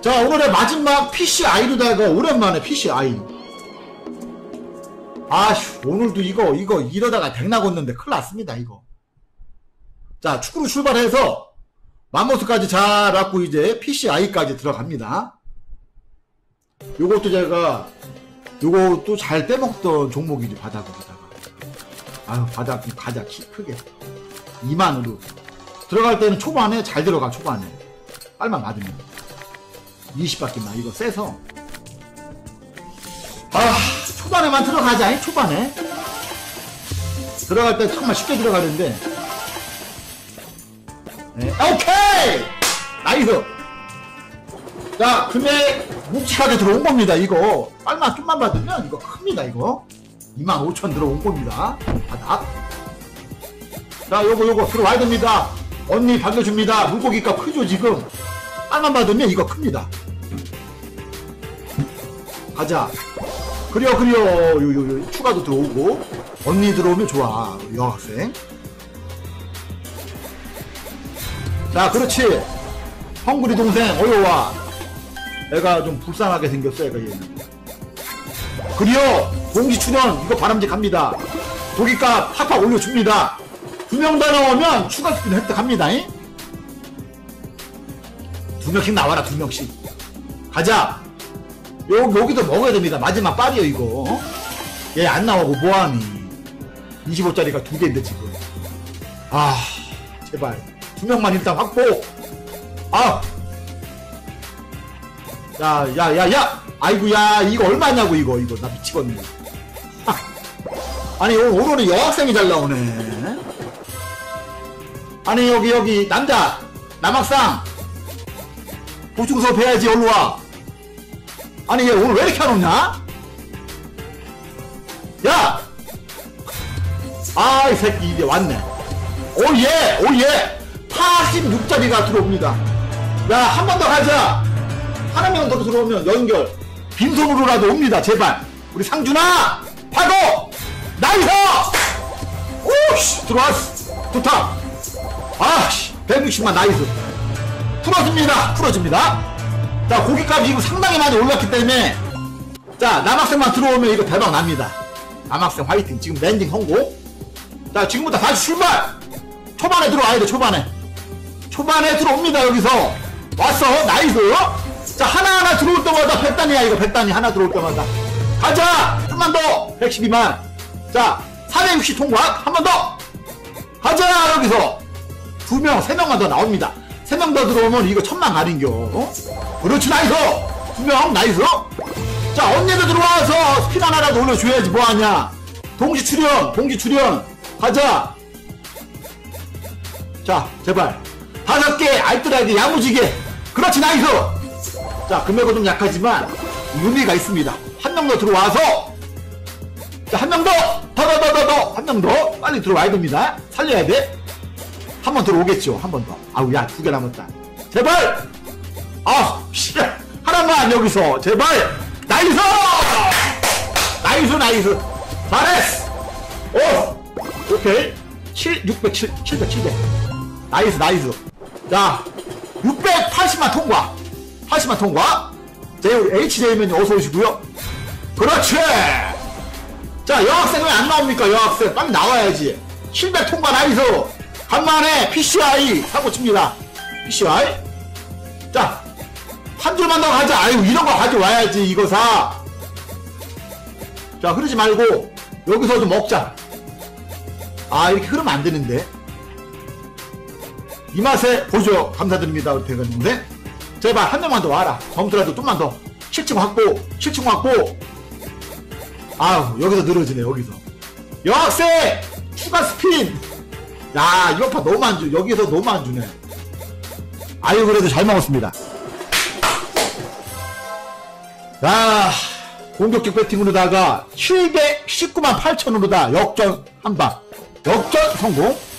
자, 오늘의 마지막 PCI로다가 오랜만에 PCI. 아휴, 오늘도 이거 이러다가 백 나갔는데 큰일 났습니다, 이거. 자, 축구로 출발해서 맘모스까지 잘 왔고 이제 PCI까지 들어갑니다. 요것도 제가 요것도 잘 빼먹던 종목이지, 바닥으로다가. 아유, 바닥 가자 키 크게 2만으로 들어갈 때는 초반에 잘 들어가. 초반에 빨만 맞으면 20밖에 나. 이거 세서 초반에만 들어가자. 초반에 들어갈 때 정말 쉽게 들어가는데. 네. 오케이 나이스. 자, 금액 묵직하게 들어온 겁니다. 이거 빨만 좀만 받으면 이거 큽니다. 이거 25,000 들어온 겁니다. 바닥. 자, 요거 들어와야 됩니다. 언니 반겨줍니다. 물고기값 크죠 지금. 빨만 받으면 이거 큽니다. 가자. 그려 요 추가도 들어오고. 언니 들어오면 좋아, 여학생. 자, 그렇지. 헝그리 동생 어여와. 애가 좀 불쌍하게 생겼어. 애가 얘는. 그려 공지 출연 이거 바람직합니다. 고기값 팍팍 올려줍니다. 2명 더 나오면 추가 스피드 획득합니다. 2명씩 나와라. 2명씩 가자. 여기도 먹어야 됩니다. 마지막 빨이요 이거. 얘 안 나오고 뭐하니. 25짜리가 2개인데 지금. 아 제발 2명만 일단 확보. 야 아이고야, 이거 얼마냐고. 이거 나 미치겠네. 아니 오늘은 여학생이 잘 나오네. 아니 여기 남학상 보충서 배야지. 얼루와. 아니 얘 오늘 왜 이렇게 안 오냐? 야! 이 새끼 이제 왔네. 오예 86짜리가 들어옵니다. 야, 한 번 더 가자. 하나만 더 들어오면 연결 빈손으로라도 옵니다. 제발 우리 상준아 파고. 나이스. 오씨 들어왔어. 좋다. 160만 나이스. 풀어줍니다. 자, 고기값이 지금 상당히 많이 올랐기 때문에. 자, 남학생만 들어오면 이거 대박 납니다. 남학생 화이팅. 지금 랜딩 성공. 자, 지금부터 다시 출발. 초반에 들어와야 돼. 초반에 들어옵니다. 여기서 왔어. 나이스. 자, 하나하나 들어올 때마다 100단이야 이거. 100단이 하나 들어올 때마다. 가자. 좀만 더. 112만. 자, 460 통과. 한 번 더. 가자. 여기서 2명 3명만 더 나옵니다. 3명 더 들어오면 이거 1000만 가린겨. 그렇지. 나이스. 2명 나이스. 자, 언니도 들어와서 스피드 하나라도 올려줘야지. 뭐하냐. 동시 출연 가자. 자, 제발 5개 알뜰하게 야무지게. 그렇지. 나이스. 자, 금액은 좀 약하지만 의미가 있습니다. 한 명 더 들어와서. 자, 한 명 더. 한 명 더 빨리 들어와야 됩니다. 살려야 돼. 한 번 들어오겠죠. 한 번 더. 아우, 야, 2개 남았다. 제발. 하나만 여기서 제발. 나이스. 잘했어. 오케이. 700. 나이스. 자, 680만 통과. 80만 통과. 자, HJ맨님 어서 오시고요. 그렇지. 자, 여학생 왜 안 나옵니까? 여학생 빨리 나와야지. 700 통과. 나이스. 간만에 PCI 사고 칩니다. PCI. 자, 한 줄만 더 가자. 아유, 이런 거 가져와야지. 이거 사. 자, 흐르지 말고 여기서 좀 먹자. 이렇게 흐르면 안 되는데. 이 맛에 보조 감사드립니다. 우리 대가님인데. 제발 한 명만 더 와라. 점수라도 좀만 더. 7층 확보. 여기서 늘어지네. 여기서 여학생 추가 스핀. 야, 이거 파 너무 안 주. 여기서 너무 안 주네. 그래도 잘 먹었습니다. 자, 공격적 배팅으로다가 719만 8천으로다 역전 한방. 역전 성공.